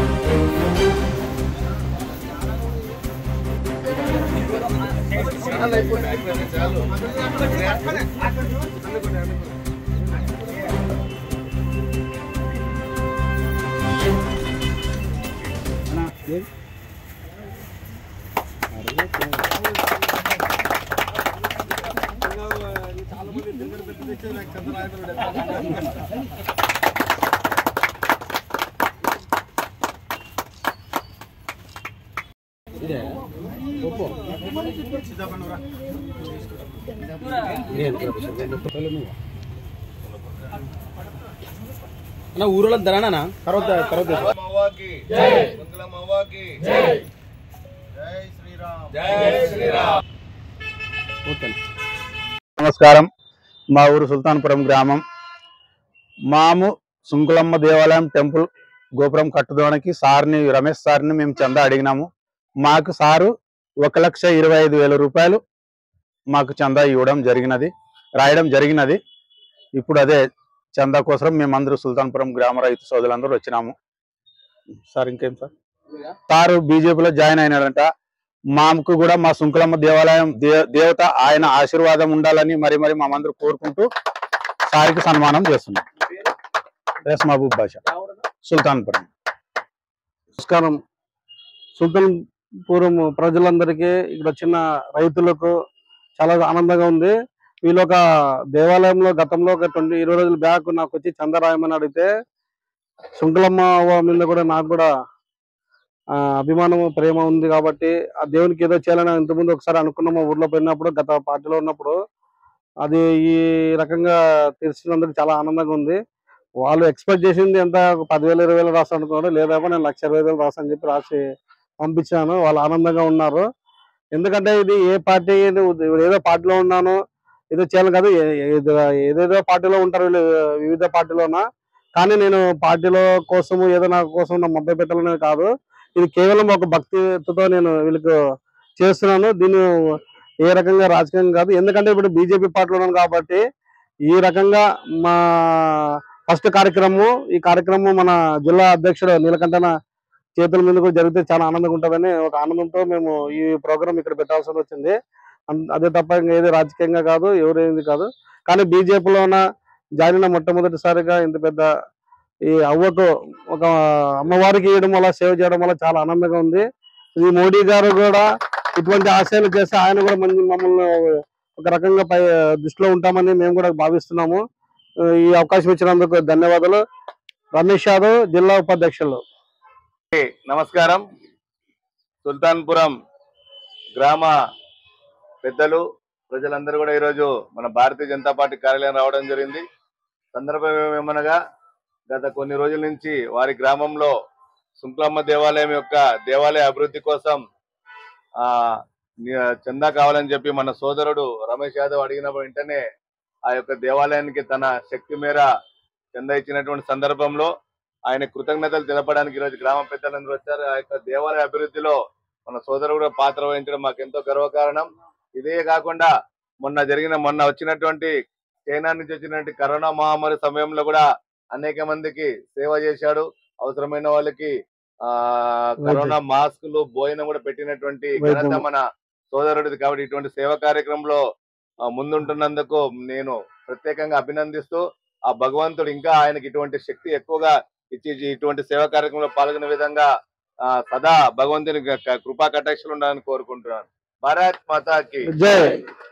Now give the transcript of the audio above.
ఊరులో ధరనా తర్వాత నమస్కారం. మా ఊరు సుల్తాన్పురం గ్రామం. మాము సుంకులమ్మ దేవాలయం టెంపుల్ గోపురం కట్టుదోనికి సార్ని రమేష్ సార్ని మేము చందా అడిగినాము. మాకు సారు 1,25,000 రూపాయలు మాకు చందా ఇవ్వడం జరిగినది, రాయడం జరిగినది. ఇప్పుడు అదే చందా కోసం మేమందరూ సుల్తాన్పురం గ్రామ రైతు సోదరులందరూ వచ్చినాము. సార్ ఇంకేం సార్? సారు బీజేపీలో జాయిన్ అయినాడంట. మాకు కూడా మా సుంకులమ్మ దేవాలయం దేవత ఆయన ఆశీర్వాదం ఉండాలని మరి మేమందరూ కోరుకుంటూ సారికి సన్మానం చేస్తున్నాం. ఎస్ మహబూబ్ బాషా, సుల్తాన్పురం. నమస్కారం. సుల్తాన్పురం ప్రజలందరికీ, ఇక్కడ చిన్న రైతులకు చాలా ఆనందంగా ఉంది. వీళ్ళు ఒక దేవాలయంలో గతంలో ఒక 20 రోజుల బ్యాక్ నాకు వచ్చి చందా రాయమని అడిగితే, సుంకులమ్మ మీద కూడా నాకు కూడా అభిమానం ప్రేమ ఉంది కాబట్టి ఆ దేవునికి ఏదో చేయాలని ఇంతకుముందు ఒకసారి అనుకున్నాము. ఊర్లో పోయినప్పుడు, గత పార్టీలో ఉన్నప్పుడు. అది ఈ రకంగా తెలిసినందుకు చాలా ఆనందంగా ఉంది. వాళ్ళు ఎక్స్పెక్ట్ చేసింది ఎంత, 10,000 20,000 రాసి అనుకున్నారు. లేదా నేను 1,20,000 రాసి అని చెప్పి రాసి పంపించాను. వాళ్ళు ఆనందంగా ఉన్నారు. ఎందుకంటే ఇది ఏ పార్టీ, ఏదో పార్టీలో ఉన్నాను ఏదో చేయాలి కాదు, ఏదేదో పార్టీలో ఉంటారు వీళ్ళు, వివిధ పార్టీలోన. కానీ నేను పార్టీలో కోసము ఏదో నా కోసం నా మభ్య పెట్టాలనేది కాదు. ఇది కేవలం ఒక భక్తితో నేను వీళ్ళకి చేస్తున్నాను. దీన్ని ఏ రకంగా రాజకీయం కాదు. ఎందుకంటే ఇప్పుడు బీజేపీ పార్టీలో ఉన్నాను కాబట్టి ఈ రకంగా మా ఫస్ట్ కార్యక్రమం, ఈ కార్యక్రమం మన జిల్లా అధ్యక్షుడు నీలకంఠన చేతుల మీద కూడా జరిగితే చాలా ఆనందంగా ఉంటుందని ఒక ఆనందంతో మేము ఈ ప్రోగ్రాం ఇక్కడ పెట్టాల్సి వచ్చింది. అదే తప్ప ఇంకా ఏది రాజకీయంగా కాదు, ఎవరేది కాదు. కానీ బీజేపీలోన జాయిన్ అయిన మొట్టమొదటిసారిగా ఇంత పెద్ద ఈ అవ్వకు ఒక అమ్మవారికి ఇవ్వడం వల్ల, సేవ చేయడం వల్ల చాలా ఆనందంగా ఉంది. ఈ మోడీ గారు కూడా ఇటువంటి ఆశయాలు చేస్తే ఆయన కూడా మమ్మల్ని ఒక రకంగా దృష్టిలో ఉంటామని మేము కూడా భావిస్తున్నాము. ఈ అవకాశం ఇచ్చినందుకు ధన్యవాదాలు. రమేష్ యాదవ్, జిల్లా ఉపాధ్యక్షులు. నమస్కారం. సుల్తాన్పురం గ్రామ పెద్దలు, ప్రజలందరూ కూడా ఈరోజు మన భారతీయ జనతా పార్టీ కార్యాలయం రావడం జరిగింది. సందర్భం ఏమనగా, గత కొన్ని రోజుల నుంచి వారి గ్రామంలో సుంకులమ్మ దేవాలయం యొక్క దేవాలయ అభివృద్ధి కోసం చందా కావాలని చెప్పి మన సోదరుడు రమేష్ యాదవ్ అడిగిన వెంటనే ఆ యొక్క దేవాలయానికి తన శక్తి మేర చందా ఇచ్చినటువంటి సందర్భంలో ఆయన కృతజ్ఞతలు తెలపడానికి ఈరోజు గ్రామ పెద్దలందరూ వచ్చారు. ఆ యొక్క దేవాలయ అభివృద్ధిలో మన సోదరుడు పాత్ర వహించడం మాకు ఎంతో గర్వకారణం. ఇదే కాకుండా మొన్న వచ్చినటువంటి చైనా నుంచి వచ్చినటువంటి కరోనా మహమ్మారి సమయంలో కూడా అనేక మందికి సేవ చేశాడు. అవసరమైన వాళ్ళకి కరోనా మాస్కులు, భోజనం కూడా పెట్టినటువంటి ఘనత మన సోదరుడిది. కాబట్టి ఇటువంటి సేవా కార్యక్రమంలో ముందుంటున్నందుకు నేను ప్రత్యేకంగా అభినందిస్తూ, ఆ భగవంతుడు ఇంకా ఆయనకి ఇటువంటి శక్తి ఎక్కువగా ఇచ్చి ఇటువంటి సేవా కార్యక్రమంలో పాల్గొనే విధంగా సదా భగవంతుని కృపా కటాక్షలు ఉండాలని కోరుకుంటున్నాను. భారత్ మాతాకి జై.